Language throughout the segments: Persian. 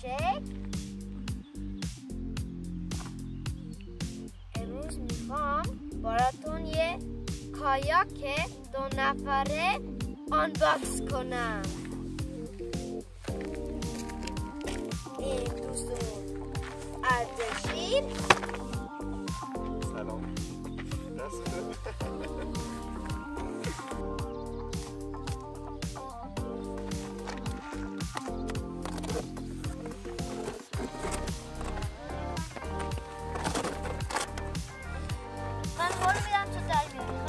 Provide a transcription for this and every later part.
شکل امروز میخوام براتون یه کایاک 2 نفره آنباکس کنم. این دوستمون اردشیر. سلام. من قول میدم تو در بیاری.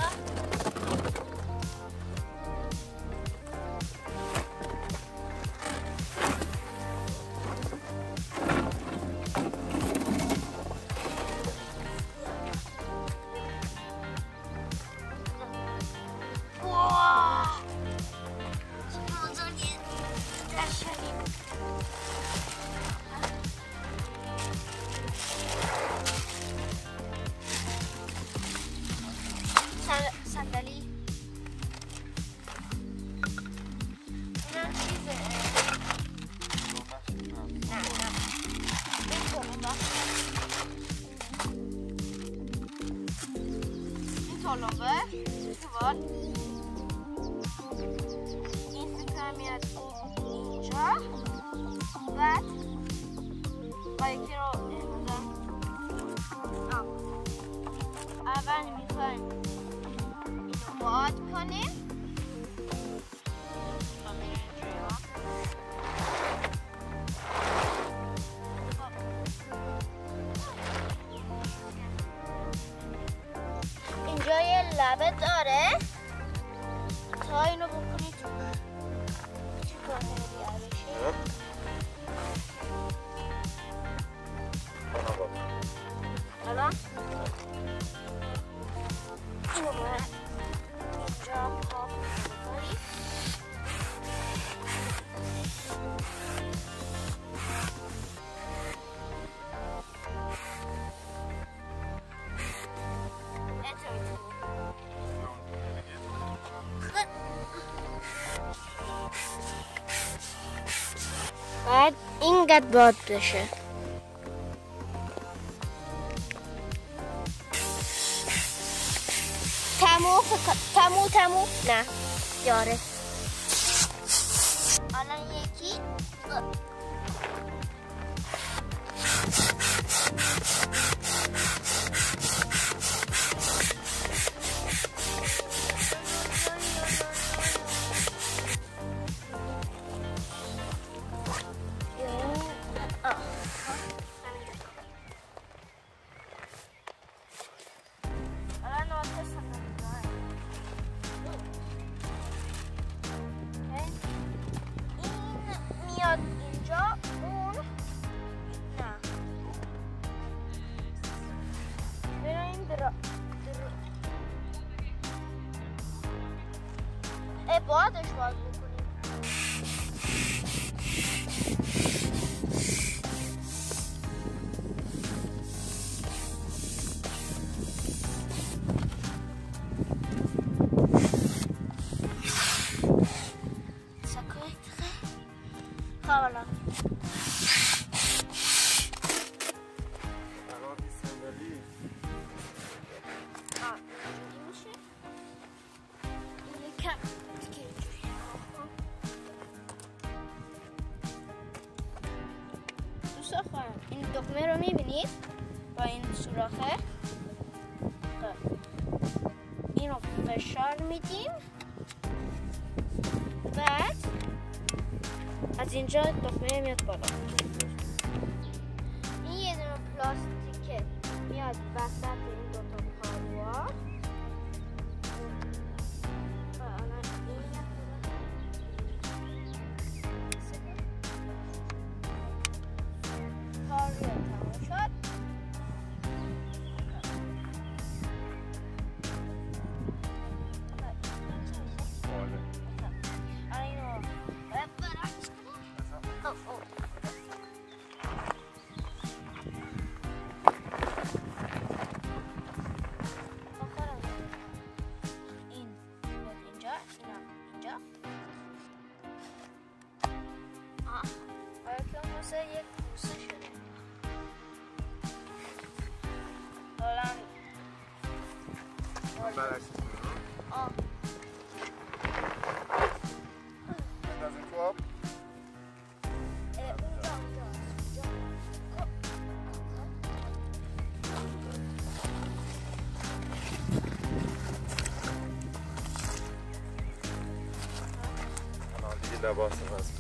صندلی نه چیزه نه این تلمبه دوبار این فکر میاد اینجا بعد با یکی رو اول میخوایم اینو باد کنیم اینجا یه لبه داره تا اینو بکنید چیکار الان اینو باید اینجا پاپ بکنید. بعد اینقدر باد بشه. تمو نه یاره الان یکی اینجا اون نه بریم بادش باز بکنیم. حالا این دکمه رو میبینید با این سوراخه این رو فشار میدیم بعد از اینجا دکمه میاد بالا. این یه دونه پلاستیکه میاد وسط این دوتا پاروا. بلش آه بندازیم تو آب اونجا الان دیگه لباس هست